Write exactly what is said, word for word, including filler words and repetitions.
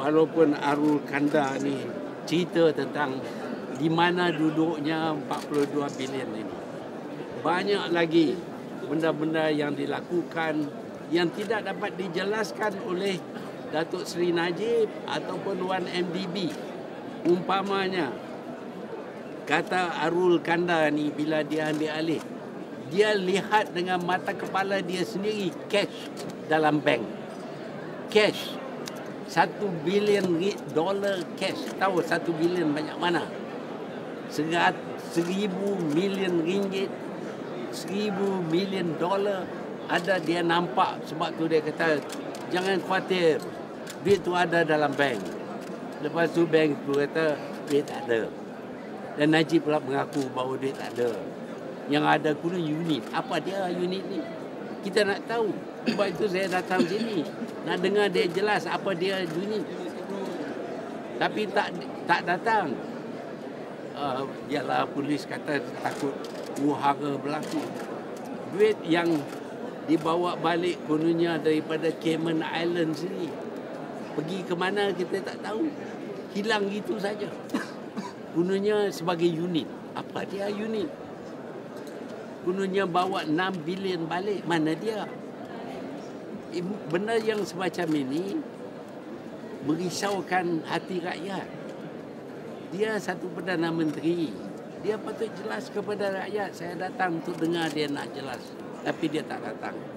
walaupun Arul Kanda ni cerita tentang di mana duduknya empat puluh dua bilion ini. Banyak lagi benda-benda yang dilakukan yang tidak dapat dijelaskan oleh Datuk Seri Najib ataupun Wan M D B. Umpamanya, kata Arul Kanda ni bila dia ambil alih, dia lihat dengan mata kepala dia sendiri cash dalam bank. Cash. Satu bilion dolar cash. Tahu satu bilion banyak mana? Serat, seribu milion ringgit, seribu milion dolar ada dia nampak. Sebab tu dia kata, jangan khawatir, duit tu ada dalam bank. Lepas tu bank tu kata, duit tak ada. Dan Najib pula mengaku bahawa duit tak ada. Yang ada kuno unit. Apa dia unit ni? Kita nak tahu. Sebab itu saya datang sini. Nak dengar dia jelas apa dia unit. Tapi tak tak datang. Uh, ialah polis kata takut uhara berlaku. Duit yang dibawa balik kononnya daripada Cayman Islands sini. Pergi ke mana kita tak tahu. Hilang gitu saja. Kononnya sebagai unit. Apa dia unit? Kononnya bawa enam bilion balik. Mana dia? Benda yang semacam ini merisaukan hati rakyat. Dia satu Perdana Menteri. Dia patut jelas kepada rakyat. Saya datang untuk dengar dia nak jelas. Tapi dia tak datang.